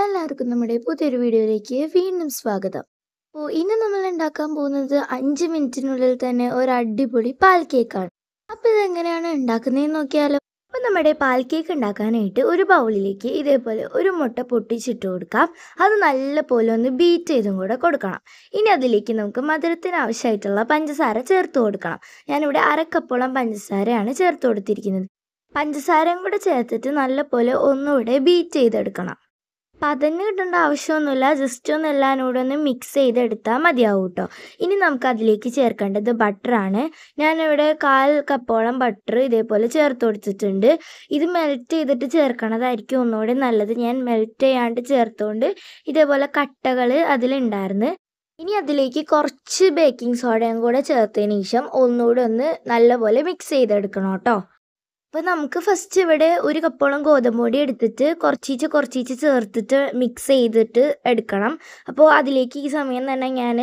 എല്ലാവർക്കും നമ്മുടെ പുതിയൊരു വീഡിയോയിലേക്ക് വീണ്ടും സ്വാഗതം. അപ്പോൾ ഇന്ന് നമ്മൾ ഉണ്ടാക്കാൻ പോകുന്നത് 5 മിനിറ്റിനുള്ളിൽ തന്നെ ഒരു അടിപൊളി പാൽ കേക്കാണ്. അപ്പോൾ ഇതെങ്ങനെയാണ് ഉണ്ടാക്കുന്നതെന്ന് നോക്കിയാലോ. അപ്പോൾ നമ്മുടെ പാൽ കേക്ക് ഉണ്ടാക്കാനായിട്ട് ഒരു ബൗളിലേക്ക് ഇതേപോലെ ഒരു മുട്ട പൊട്ടിച്ചിട്ട് കൊടുക്കാം. അത് നല്ലപോലെ ഒന്ന് ബീറ്റ് ചെയ്തും കൂടെ കൊടുക്കണം. ഇനി അതിലേക്ക് നമുക്ക് മധുരത്തിന് ആവശ്യമായിട്ടുള്ള പഞ്ചസാര ചേർത്ത് കൊടുക്കണം. ഞാനിവിടെ അരക്കപ്പോളം പഞ്ചസാരയാണ് ചേർത്ത് കൊടുത്തിരിക്കുന്നത്. പഞ്ചസാരയും കൂടെ ചേർത്തിട്ട് നല്ലപോലെ ഒന്നുകൂടെ ബീറ്റ് ചെയ്തെടുക്കണം. പതഞ്ഞ് കിട്ടേണ്ട ആവശ്യമൊന്നുമില്ല, ജസ്റ്റ് ഒന്ന് എല്ലാവരോടും ഒന്ന് മിക്സ് ചെയ്തെടുത്താൽ മതിയാവും കേട്ടോ. ഇനി നമുക്ക് അതിലേക്ക് ചേർക്കേണ്ടത് ബട്ടറാണ്. ഞാനിവിടെ 1/4 കപ്പോളം ബട്ടർ ഇതേപോലെ ചേർത്ത് കൊടുത്തിട്ടുണ്ട്. ഇത് മെൽറ്റ് ചെയ്തിട്ട് ചേർക്കണതായിരിക്കും ഒന്നുകൂടെ നല്ലത്. ഞാൻ മെൽറ്റ് ചെയ്യാണ്ട് ചേർത്തുകൊണ്ട് ഇതേപോലെ കട്ടകൾ അതിലുണ്ടായിരുന്നു. ഇനി അതിലേക്ക് കുറച്ച് ബേക്കിംഗ് സോഡയും കൂടെ ചേർത്തതിന് ശേഷം ഒന്നുകൂടെ ഒന്ന് നല്ലപോലെ മിക്സ് ചെയ്തെടുക്കണം കേട്ടോ. അപ്പോൾ നമുക്ക് ഫസ്റ്റ് ഇവിടെ 1 കപ്പോളം ഗോതമ്പ് പൊടി എടുത്തിട്ട് കുറച്ചീച്ച് ചേർത്തിട്ട് മിക്സ് ചെയ്തിട്ട് എടുക്കണം. അപ്പോൾ അതിലേക്ക് ഈ സമയം തന്നെ ഞാൻ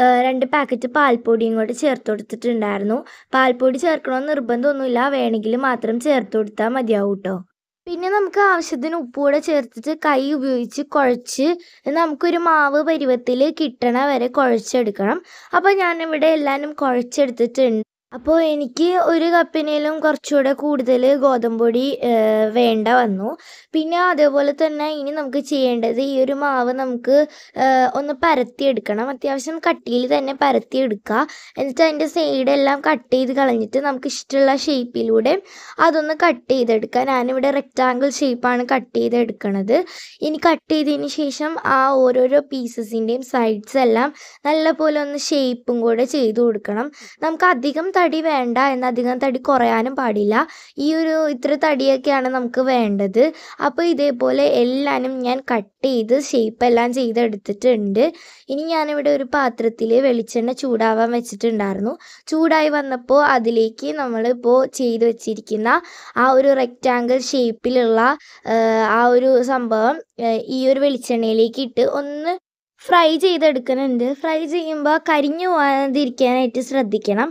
2 പാക്കറ്റ് പാൽപ്പൊടിയും കൂടി ചേർത്ത് കൊടുത്തിട്ടുണ്ടായിരുന്നു. പാൽപ്പൊടി ചേർക്കണമെന്ന് നിർബന്ധമൊന്നുമില്ല, വേണമെങ്കിൽ മാത്രം ചേർത്ത് കൊടുത്താൽ മതിയാവും കേട്ടോ. പിന്നെ നമുക്ക് ആവശ്യത്തിന് ഉപ്പ് കൂടെ ചേർത്തിട്ട് കൈ ഉപയോഗിച്ച് കുഴച്ച് നമുക്കൊരു മാവ് പരുവത്തിൽ കിട്ടണ വരെ കുഴച്ചെടുക്കണം. അപ്പോൾ ഞാനിവിടെ എല്ലാവരും കുഴച്ചെടുത്തിട്ടുണ്ട്. അപ്പോൾ എനിക്ക് 1 കപ്പിനേലും കുറച്ചുകൂടെ കൂടുതൽ ഗോതമ്പ് പൊടി വേണ്ട വന്നു. പിന്നെ അതേപോലെ തന്നെ ഇനി നമുക്ക് ചെയ്യേണ്ടത് ഈ ഒരു മാവ് നമുക്ക് ഒന്ന് പരത്തിയെടുക്കണം. അത്യാവശ്യം കട്ടിയിൽ തന്നെ പരത്തിയെടുക്കുക. എന്നിട്ട് അതിൻ്റെ സൈഡെല്ലാം കട്ട് ചെയ്ത് കളഞ്ഞിട്ട് നമുക്ക് ഇഷ്ടമുള്ള ഷേപ്പിലൂടെ അതൊന്ന് കട്ട് ചെയ്തെടുക്കുക. ഞാനിവിടെ റെക്റ്റാങ്കിൾ ഷേപ്പാണ് കട്ട് ചെയ്തെടുക്കണത്. ഇനി കട്ട് ചെയ്തതിന് ശേഷം ആ ഓരോരോ പീസസിൻ്റെയും സൈഡ്സ് എല്ലാം നല്ലപോലെ ഒന്ന് ഷേപ്പും കൂടെ ചെയ്ത് കൊടുക്കണം. നമുക്ക് അധികം തടി വേണ്ട, എന്നാൽ അധികം തടി കുറയാനും പാടില്ല. ഇത്ര തടിയൊക്കെയാണ് നമുക്ക് വേണ്ടത്. അപ്പോൾ ഇതേപോലെ എല്ലാനും ഞാൻ കട്ട് ചെയ്ത് ഷേപ്പെല്ലാം ചെയ്തെടുത്തിട്ടുണ്ട്. ഇനി ഞാനിവിടെ ഒരു പാത്രത്തിൽ വെളിച്ചെണ്ണ ചൂടാവാൻ വെച്ചിട്ടുണ്ടായിരുന്നു. ചൂടായി വന്നപ്പോൾ അതിലേക്ക് നമ്മളിപ്പോൾ ചെയ്ത് വെച്ചിരിക്കുന്ന ആ ഒരു റെക്റ്റാങ്കിൾ ഷേപ്പിലുള്ള ആ ഒരു സംഭവം ഈ ഒരു വെളിച്ചെണ്ണയിലേക്ക് ഇട്ട് ഒന്ന് ഫ്രൈ ചെയ്തെടുക്കുന്നുണ്ട്. ഫ്രൈ ചെയ്യുമ്പോൾ കരിഞ്ഞു പോകാതിരിക്കാനായിട്ട് ശ്രദ്ധിക്കണം.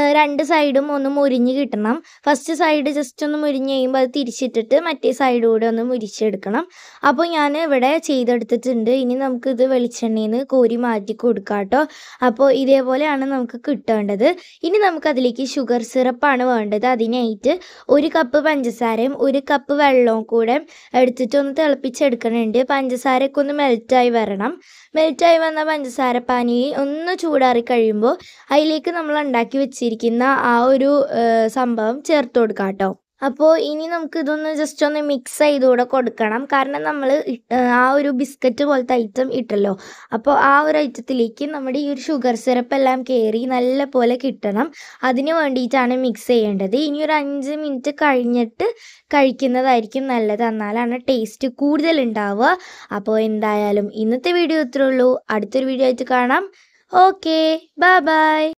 2 സൈഡും ഒന്ന് മുരിഞ്ഞ് കിട്ടണം. ഫസ്റ്റ് സൈഡ് ജസ്റ്റ് ഒന്ന് മുരിഞ്ഞ് കഴിയുമ്പോൾ അത് തിരിച്ചിട്ടിട്ട് മറ്റേ സൈഡ് കൂടെ ഒന്ന് മുരിച്ചെടുക്കണം. അപ്പോൾ ഞാൻ ഇവിടെ ചെയ്തെടുത്തിട്ടുണ്ട്. ഇനി നമുക്കിത് വെളിച്ചെണ്ണയിൽ നിന്ന് കോരി മാറ്റി കൊടുക്കാം കേട്ടോ. അപ്പോൾ ഇതേപോലെയാണ് നമുക്ക് കിട്ടേണ്ടത്. ഇനി നമുക്കതിലേക്ക് ഷുഗർ സിറപ്പാണ് വേണ്ടത്. അതിനായിട്ട് 1 കപ്പ് പഞ്ചസാരയും 1 കപ്പ് വെള്ളവും കൂടെ എടുത്തിട്ട് ഒന്ന് തിളപ്പിച്ചെടുക്കണുണ്ട്. പഞ്ചസാരയൊക്കെ ഒന്ന് മെൽറ്റായി വരണം. മെൽറ്റായി വന്ന പഞ്ചസാര പാനി ഒന്ന് ചൂടാറി കഴിയുമ്പോൾ അതിലേക്ക് നമ്മൾ ഉണ്ടാക്കി വെച്ചിരിക്കുന്ന ആ ഒരു സംഭവം ചേർത്ത് കൊടുക്കാം കേട്ടോ. അപ്പോൾ ഇനി നമുക്ക് ഇതൊന്ന് ജസ്റ്റ് ഒന്ന് മിക്സ് ചെയ്തുകൂടെ കൊടുക്കണം. കാരണം നമ്മൾ ആ ഒരു ബിസ്ക്കറ്റ് പോലത്തെ ഐറ്റം ഇട്ടല്ലോ. അപ്പോൾ ആ ഒരു ഐറ്റത്തിലേക്ക് നമ്മുടെ ഈ ഒരു ഷുഗർ സിറപ്പ് എല്ലാം കയറി നല്ല പോലെ കിട്ടണം. അതിന് വേണ്ടിയിട്ടാണ് മിക്സ് ചെയ്യേണ്ടത്. ഇനി ഒരു 5 മിനിറ്റ് കഴിഞ്ഞിട്ട് കഴിക്കുന്നതായിരിക്കും നല്ലത്. എന്നാലാണ് ടേസ്റ്റ് കൂടുതൽ ഉണ്ടാവുക. അപ്പോൾ എന്തായാലും ഇന്നത്തെ വീഡിയോ ഇത്രേ ഉള്ളൂ. അടുത്തൊരു വീഡിയോ ആയിട്ട് കാണാം. Okay, bye by.